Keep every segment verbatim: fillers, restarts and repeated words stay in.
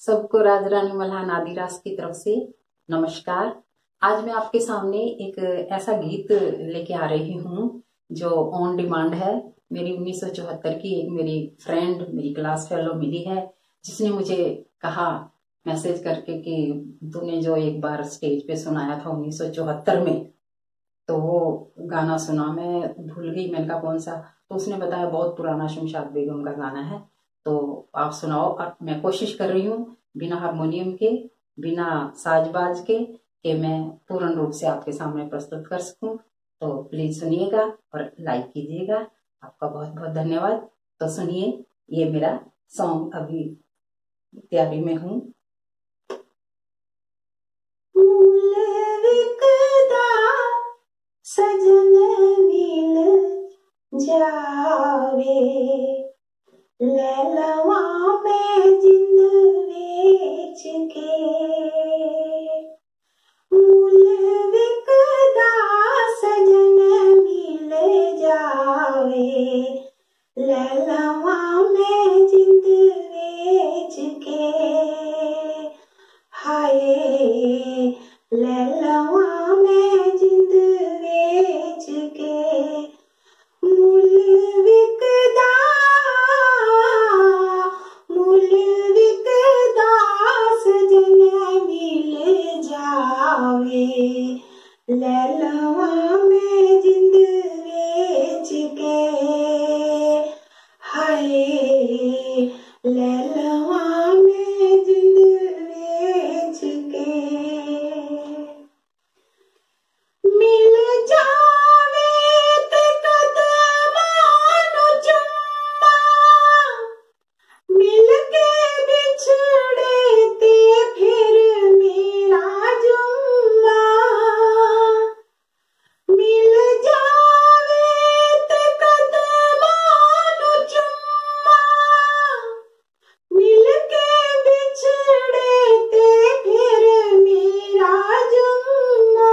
सबको राज रानी मल्हान आदिराज की तरफ से नमस्कार। आज मैं आपके सामने एक ऐसा गीत लेके आ रही हूँ जो ऑन डिमांड है। मेरी उन्नीस सौ चौहत्तर की एक मेरी फ्रेंड, मेरी क्लास फेलो मिली है, जिसने मुझे कहा मैसेज करके कि तूने जो एक बार स्टेज पे सुनाया था उन्नीस सौ चौहत्तर में, तो वो गाना सुना। मैं भूल गई, मैंने कहा कौन सा। तो उसने बताया बहुत पुराना शमशाद बेगम का गाना है, तो आप सुनाओ। और मैं कोशिश कर रही हूँ बिना हारमोनियम के, बिना साजबाज के, कि मैं पूर्ण रूप से आपके सामने प्रस्तुत कर सकूं। तो प्लीज सुनिएगा और लाइक कीजिएगा। आपका बहुत बहुत धन्यवाद। तो सुनिए, ये मेरा सॉन्ग अभी तैयारी में हूँ। सजन मिल जावे लैलवा में जिंद बेच के, मूल विकदा सजन मिल जावे लैलवा में जिंद बेच के। हाय लैलवा में जिंद बेच के, मूल विकदा मूल विकदा सजन मिल जावे लैलवा में जिंद बेच के। हाय लैलवा में जिंद बेच के, मिल जावे ते कदमानु चुम्मा, मिल के बिछड़े ते फिर मेरा जुम्मा। मिल जावे ते कदमानु चुम्मा, मिल के बिछड़े ते फिर मेरा जुम्मा।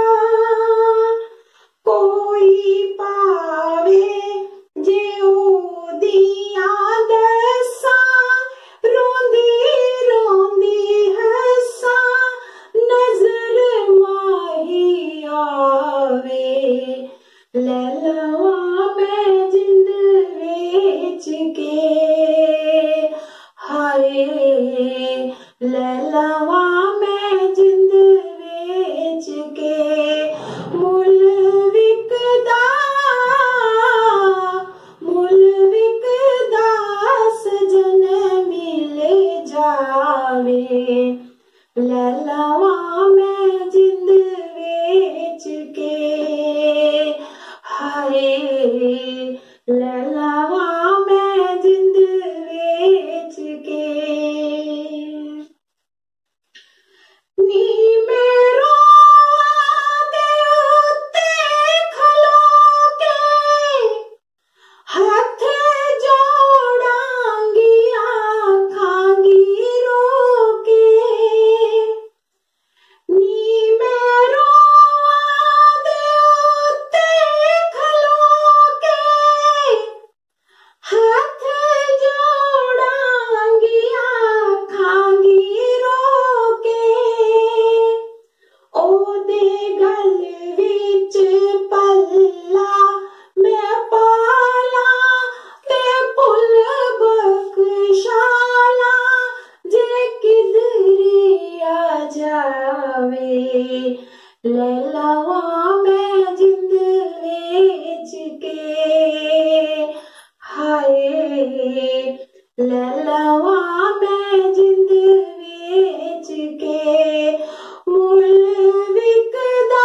कोई पावे जे ओदिया दसा, रोंदी रोंदी हसा नजर माही आवे लैलवा में जिंद बेच के। हाय लैलवा में जिंद बेच के, मूल विकदा मूल विकदा सजन मिल जावे लैलवा में जिंद बेच के। हाय लैलवा में जिंद बेच के, नी मेरो दे उत्ते खलो के, हाथ जोड़ांगी आखांगी रो के। नी मेरो दे उत्ते खलो के, हाथ जोड़ांगी आखांगी रो के। ओ दे गल विच पल्ला मैं पाला, ते पुल बख्शाला जे किधरी आ जावे लैलवा में जिंद बेच के। हाय लैलवा में जिंद बेच के, मूल विकदा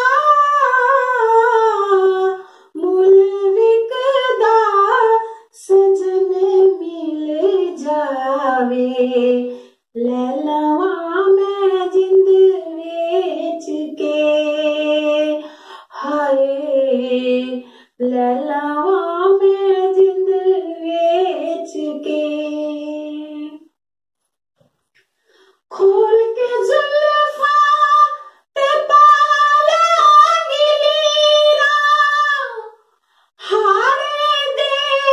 मूल विकदा सजन मिल जावे लैलवा में जिंद बेच के। हाय लैलवा में जिंद बेच के, खोल के जुल्फा ते पालांगी लीरा, हारे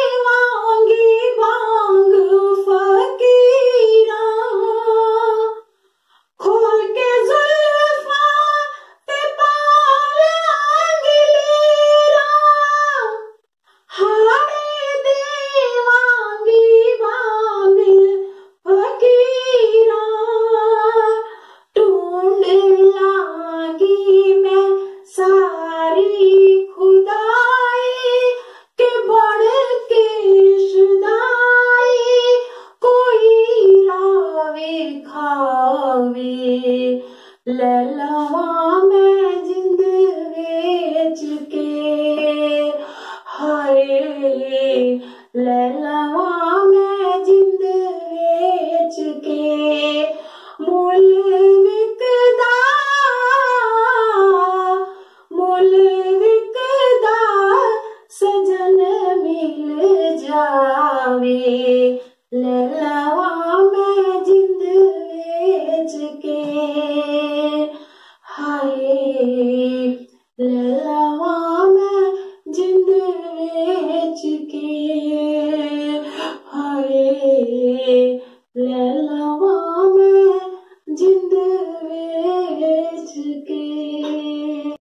देवांगी बांग फकीरा। लैलावा